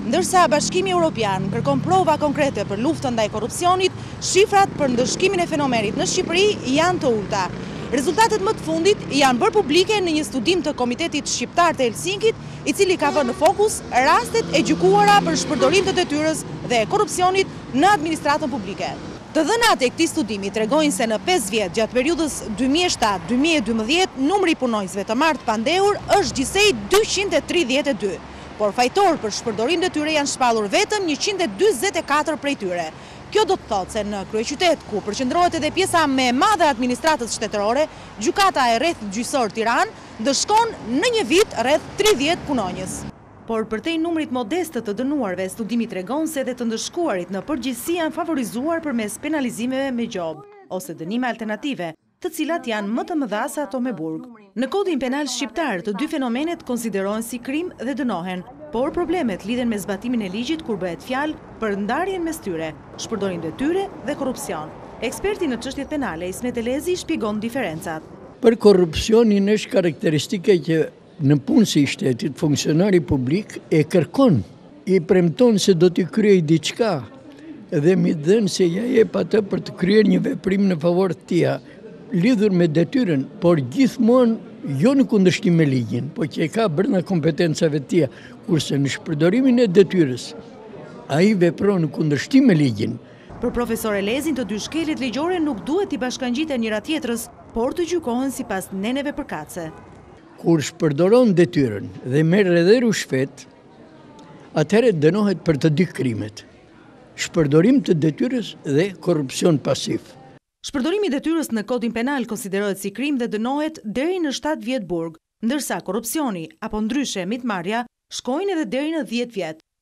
Ndërsa Bashkimi Evropian kërkon prova konkrete për luftën ndaj korrupsionit, shifrat për ndëshkimin e fenomenit në Shqipëri janë të ulta. Rezultatet më të fundit janë bërë publike në një studim të Komitetit Shqiptar të Helsinkit, i cili ka vënë në fokus rastet e gjykuara për shpërdorim të detyrës dhe korrupsionit në administratën publike. Të dhënat e këtij studimi tregojnë se në 5 vjet gjatë periudhës 2007-2012 numri i punonjësve të marrë të pandehur është gjithsej 232, por fajtor për shpërdorim detyre janë shpallur vetëm 144 prej tyre. Kjo do të thotë se në kryeqytet, ku përqendrohet edhe pjesa më e madhe e administratës shtetërore, gjykata e rreth gjyqësor Tiranë dëshkon në një vit rreth 30 punonjës. Por përtej numrit modest të dënuarve, studimi tregon se edhe të ndëshkuarit në përgjithësi janë favorizuar përmes penalizimeve me gjobë ose dënime alternative, të cilat janë më të mëdha se ato me burg. Në kodin penal shqiptar, të dy fenomenet konsiderohen si krim dhe dënohen, por problemet lidhen me zbatimin e ligjit kur bëhet fjalë për ndarjen mes tyre, shpërdorim detyre dhe korrupsion. Eksperti në çështjet penale Ismet Elezi shpjegon diferencat. Për korrupsionin është karakteristike që në punësi i shtetit, funksionari publik e kërkon, i premton se do t'i kryej diçka dhe mi dhënë se ja jep atë për të kryer një veprim në favor të tij, lidhur me detyrën, por gjithmonë jo në kundërshtim me ligjin, po që e ka brenda kompetencave të tija, kurse në shpërdorimin e detyrës, ai vepron në kundërshtim me ligjin. Për profesor Elezin, të dy shkeljet ligjore nuk duhet t'i bashkangjiten njëra tjetrës, por të gjykohen sipas neneve përkatëse. Kur shpërdoron detyrën dhe merr edhe rushfet, atëherë dënohet për të dy krimet: shpërdorim të detyrës dhe korrupsion pasiv. Shpërdorimi i detyrës në kodin penal konsiderohet si krim dhe dënohet deri në 7 vjet burg, ndërsa korrupsioni apo ndryshe mitmarrja shkojnë edhe deri në 10 vjet.